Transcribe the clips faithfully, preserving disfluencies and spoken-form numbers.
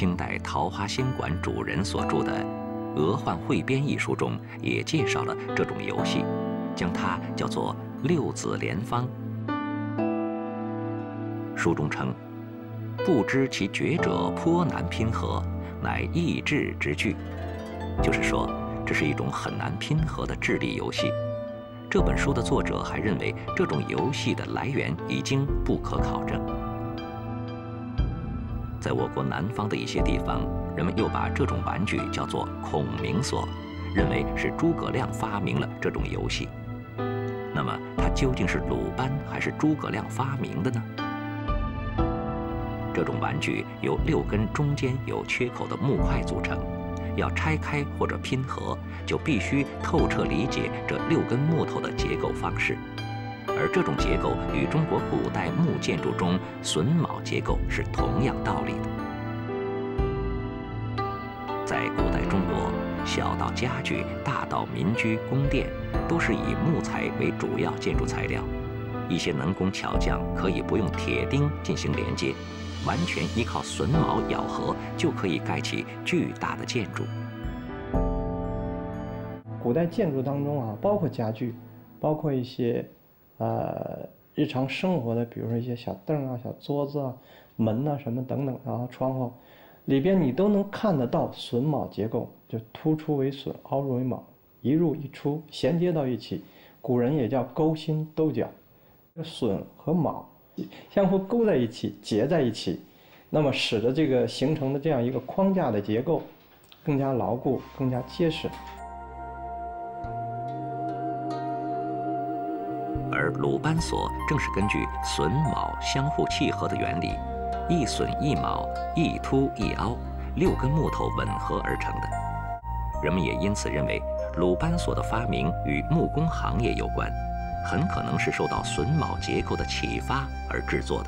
清代桃花仙馆主人所著的《鹅焕汇编》一书中也介绍了这种游戏，将它叫做六子连方。书中称，不知其绝者颇难拼合，乃益智之具。就是说，这是一种很难拼合的智力游戏。这本书的作者还认为，这种游戏的来源已经不可考证。在我国南方的一些地方，人们又把这种玩具叫做孔明锁，认为是诸葛亮发明了这种游戏。那么，它究竟是鲁班还是诸葛亮发明的呢？这种玩具由六根中间有缺口的木块组成，要拆开或者拼合，就必须透彻理解这六根木头的结构方式。而这种结构与中国古代木建筑中榫卯结构是同样道理的。在古代中国，小到家具，大到民居、宫殿，都是以木材为主要建筑材料。一些能工巧匠可以不用铁钉进行连接，完全依靠榫卯咬合，就可以盖起巨大的建筑。 古代建筑当中啊，包括家具，包括一些呃日常生活的，比如说一些小凳啊、小桌子啊、门啊什么等等啊，窗户里边你都能看得到榫卯结构，就突出为榫，凹入为卯，一入一出，衔接到一起。古人也叫勾心斗角，榫和卯相互勾在一起，结在一起，那么使得这个形成的这样一个框架的结构更加牢固，更加结实。 而鲁班锁正是根据榫卯相互契合的原理，一榫一卯，一凸一凹，六根木头吻合而成的。人们也因此认为，鲁班锁的发明与木工行业有关，很可能是受到榫卯结构的启发而制作的。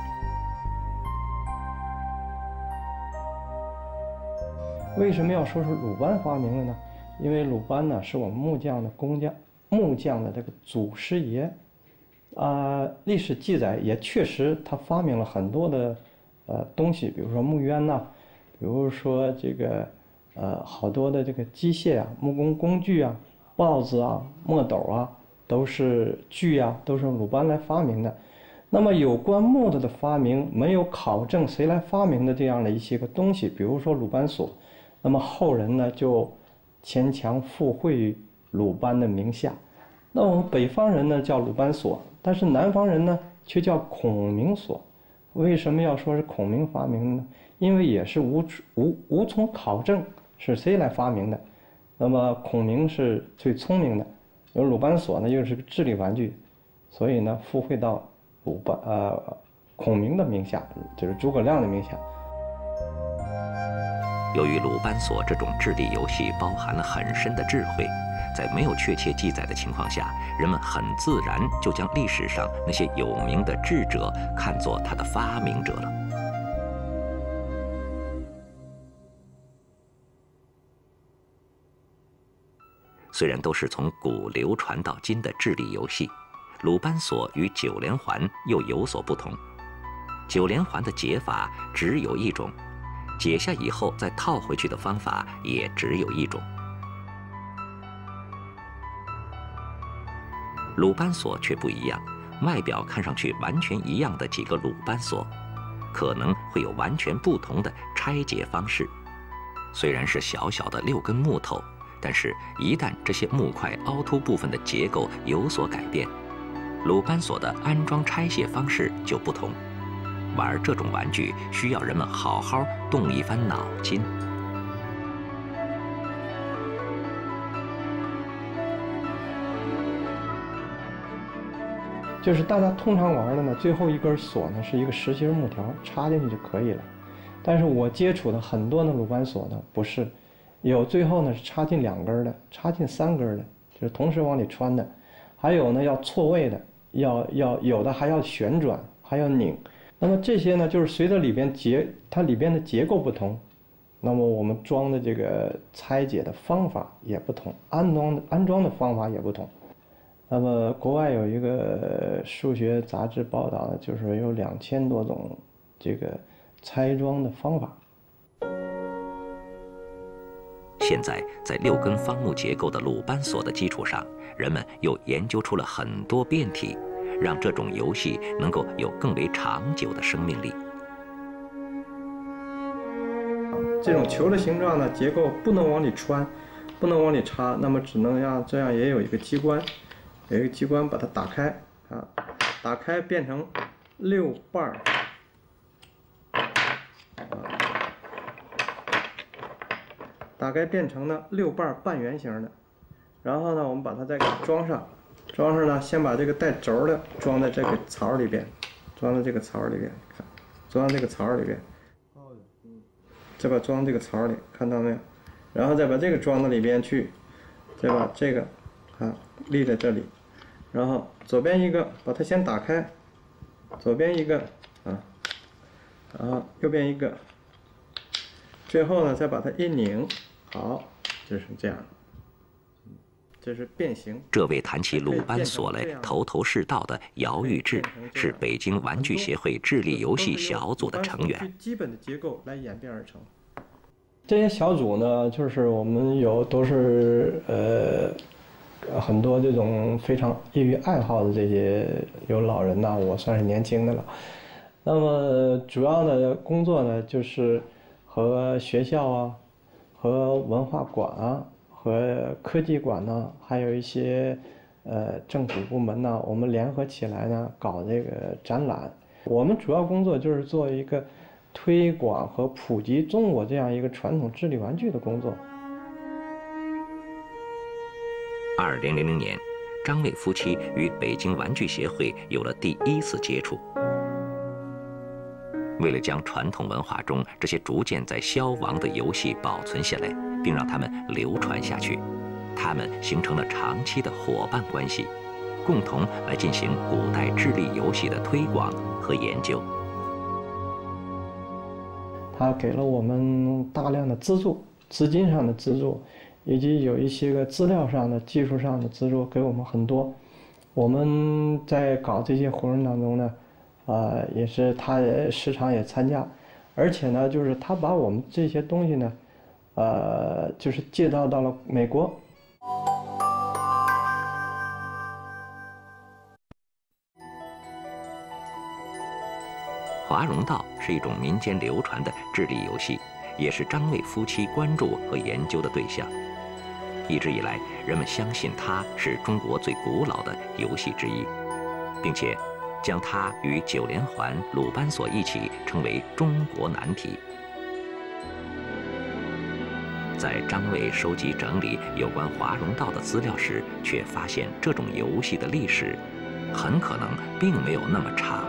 为什么要说是鲁班发明的呢？因为鲁班呢是我们木匠的工匠，木匠的这个祖师爷。啊、呃，历史记载也确实他发明了很多的呃东西，比如说木鸢呐、啊，比如说这个呃好多的这个机械啊、木工工具啊、刨子啊、墨斗啊，都是锯啊，都是鲁班来发明的。那么有关木头的发明，没有考证谁来发明的这样的一些个东西，比如说鲁班锁，那么后人呢就牵强附会于鲁班的名下。那我们北方人呢叫鲁班锁，但是南方人呢却叫孔明锁。为什么要说是孔明发明呢？因为也是无无无从考证是谁来发明的。那么孔明是最聪明的，而鲁班锁呢又是个智力玩具，所以呢附会到鲁班呃孔明的名下，就是诸葛亮的名下。 由于鲁班锁这种智力游戏包含了很深的智慧，在没有确切记载的情况下，人们很自然就将历史上那些有名的智者看作他的发明者了。虽然都是从古流传到今的智力游戏，鲁班锁与九连环又有所不同。九连环的解法只有一种，解下以后再套回去的方法也只有一种。鲁班锁却不一样，外表看上去完全一样的几个鲁班锁，可能会有完全不同的拆解方式。虽然是小小的六根木头，但是一旦这些木块凹凸部分的结构有所改变，鲁班锁的安装拆卸方式就不同。玩这种玩具需要人们好好动一番脑筋。 就是大家通常玩的呢，最后一根锁呢是一个实心木条，插进去就可以了。但是我接触的很多的鲁班锁呢，不是，有最后呢是插进两根的，插进三根的，就是同时往里穿的，还有呢要错位的，要要有的还要旋转，还要拧。那么这些呢，就是随着里边结它里边的结构不同，那么我们装的这个拆解的方法也不同，安装的安装的方法也不同。那么国外有一个数学杂志报道呢，就是有两千多种这个拆装的方法。 现在在六根方木结构的鲁班锁的基础上，人们又研究出了很多变体，让这种游戏能够有更为长久的生命力。 这种球的形状呢，结构不能往里穿，不能往里插，那么只能让这样也有一个机关，有一个机关把它打开啊，打开变成六瓣儿。 大概变成了六瓣半圆形的，然后呢，我们把它再给装上，装上呢，先把这个带轴的装在这个槽里边，装在这个槽里边，看，装在这个槽里边，再把装这个槽里，看到没有？然后再把这个装到里边去，再把这个啊立在这里，然后左边一个把它先打开，左边一个啊，然后右边一个，最后呢再把它一拧。 好，就是这样。这是变形。 这位弹起鲁班锁来头头是道的姚玉志，是北京玩具协会智力游戏小组的成员。 基本的结构来演变而成。这些小组呢，就是我们有都是呃很多这种非常业余爱好的这些有老人呐，我算是年轻的了。那么主要的工作呢，就是和学校啊。 和文化馆啊，和科技馆呢，还有一些呃政府部门呢，我们联合起来呢，搞这个展览。我们主要工作就是做一个推广和普及中国这样一个传统智力玩具的工作。 二零零零年，张卫夫妻与北京玩具协会有了第一次接触。 为了将传统文化中这些逐渐在消亡的游戏保存下来，并让它们流传下去，他们形成了长期的伙伴关系，共同来进行古代智力游戏的推广和研究。 他给了我们大量的资助，资金上的资助，以及有一些个资料上的、技术上的资助，给我们很多。我们在搞这些活动当中呢。 啊、呃，也是他也时常也参加，而且呢，就是他把我们这些东西呢，呃，就是介绍到了美国。 华容道是一种民间流传的智力游戏，也是张卫夫妻关注和研究的对象。一直以来，人们相信它是中国最古老的游戏之一，并且。 将它与九连环、鲁班锁一起称为中国难题。在张卫收集整理有关华容道的资料时，却发现这种游戏的历史很可能并没有那么长。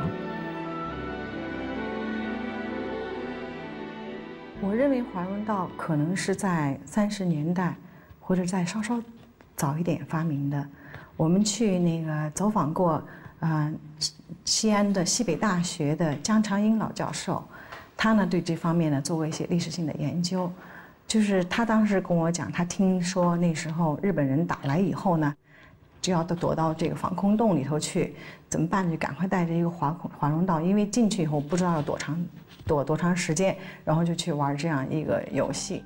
我认为华容道可能是在三十年代，或者再稍稍早一点发明的。我们去那个走访过。 呃，西安的西北大学的姜长英老教授，他呢对这方面呢做过一些历史性的研究。就是他当时跟我讲，他听说那时候日本人打来以后呢，就要躲到这个防空洞里头去，怎么办？就赶快带着一个华华容道，因为进去以后不知道要多长躲多长时间，然后就去玩这样一个游戏。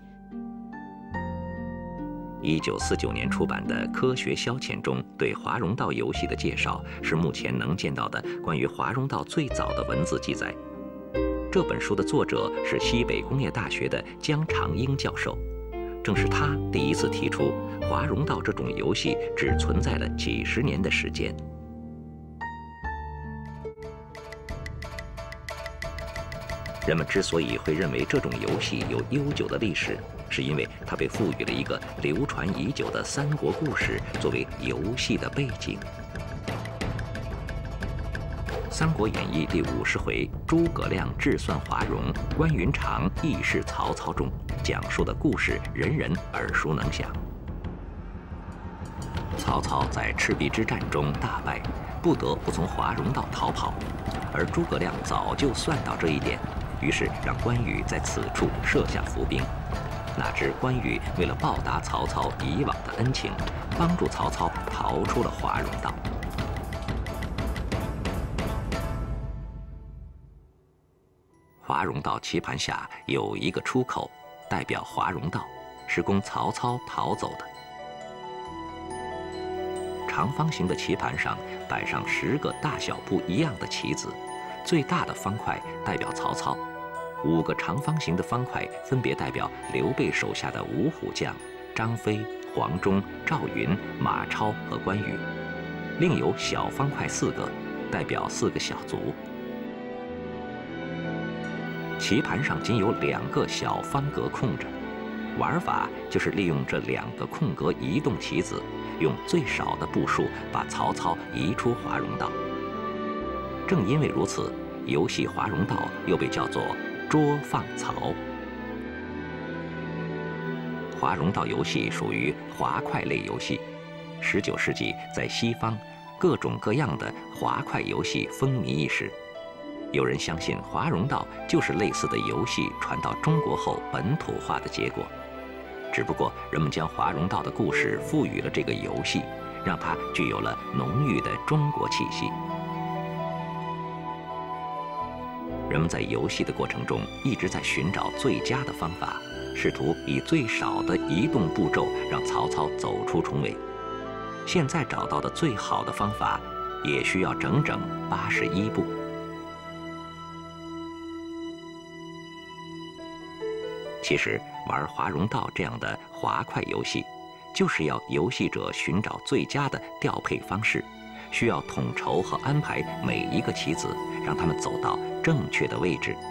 一九四九年出版的《科学消遣》中对华容道游戏的介绍，是目前能见到的关于华容道最早的文字记载。这本书的作者是西北工业大学的姜长英教授，正是他第一次提出华容道这种游戏只存在了几十年的时间。人们之所以会认为这种游戏有悠久的历史， 是因为它被赋予了一个流传已久的三国故事作为游戏的背景。《三国演义》第五十回“诸葛亮智算华容，关云长义释曹操”中讲述的故事，人人耳熟能详。曹操在赤壁之战中大败，不得不从华容道逃跑，而诸葛亮早就算到这一点，于是让关羽在此处设下伏兵。 哪知关羽为了报答曹操以往的恩情，帮助曹操逃出了华容道。华容道棋盘下有一个出口，代表华容道， 是供曹操逃走的。长方形的棋盘上摆上十个大小不一样的棋子，最大的方块代表曹操，五个长方形的方块分别代表刘备手下的五虎将张飞、黄忠、赵云、马超和关羽，另有小方块四个，代表四个小卒。棋盘上仅有两个小方格空着，玩法就是利用这两个空格移动棋子，用最少的步数把曹操移出华容道。正因为如此，游戏华容道又被叫做捉放曹。华容道游戏属于滑块类游戏。十九世纪在西方，各种各样的滑块游戏风靡一时。有人相信华容道就是类似的游戏传到中国后本土化的结果，只不过人们将华容道的故事赋予了这个游戏，让它具有了浓郁的中国气息。人们在游戏的过程中一直在寻找最佳的方法，试图以最少的移动步骤让曹操走出重围。现在找到的最好的方法，也需要整整八十一步。其实，玩华容道这样的滑块游戏，就是要游戏者寻找最佳的调配方式，需要统筹和安排每一个棋子，让他们走到正确的位置。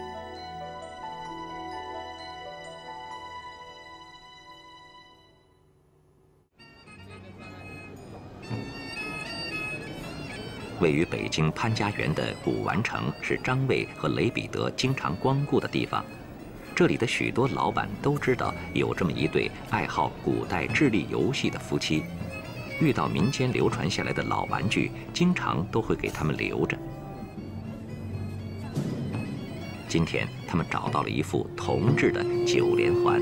位于北京潘家园的古玩城是张卫和雷彼得经常光顾的地方。这里的许多老板都知道有这么一对爱好古代智力游戏的夫妻，遇到民间流传下来的老玩具，经常都会给他们留着。今天他们找到了一副铜制的九连环。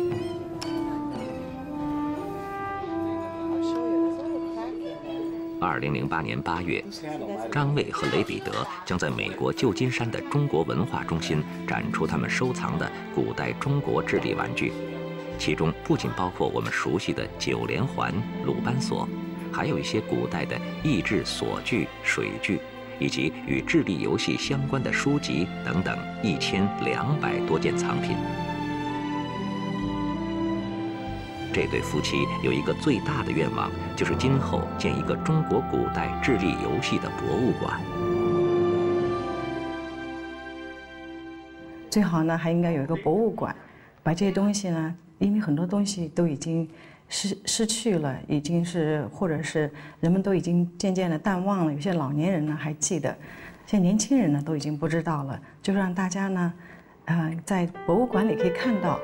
二零零八年八月，张卫和雷彼得将在美国旧金山的中国文化中心展出他们收藏的古代中国智力玩具，其中不仅包括我们熟悉的九连环、鲁班锁，还有一些古代的益智锁具、水具，以及与智力游戏相关的书籍等等一千两百多件藏品。这对夫妻有一个最大的愿望，就是今后建一个中国古代智力游戏的博物馆。 最好呢，还应该有一个博物馆，把这些东西呢，因为很多东西都已经失失去了，已经是或者是人们都已经渐渐的淡忘了，有些老年人呢还记得，现在年轻人呢都已经不知道了，就让大家呢，呃，在博物馆里可以看到。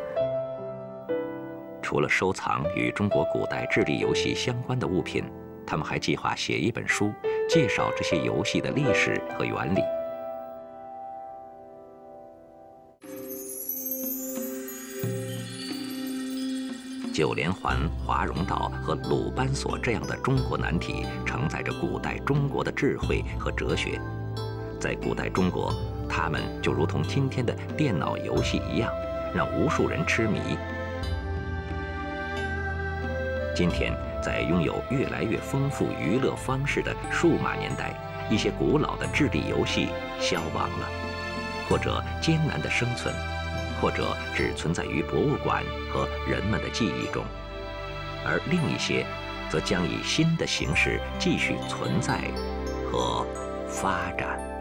除了收藏与中国古代智力游戏相关的物品，他们还计划写一本书，介绍这些游戏的历史和原理。九连环、华容道和鲁班锁这样的中国难题，承载着古代中国的智慧和哲学。在古代中国，它们就如同今天的电脑游戏一样，让无数人痴迷。今天，在拥有越来越丰富娱乐方式的数码年代，一些古老的智力游戏消亡了，或者艰难地生存，或者只存在于博物馆和人们的记忆中，而另一些，则将以新的形式继续存在和发展。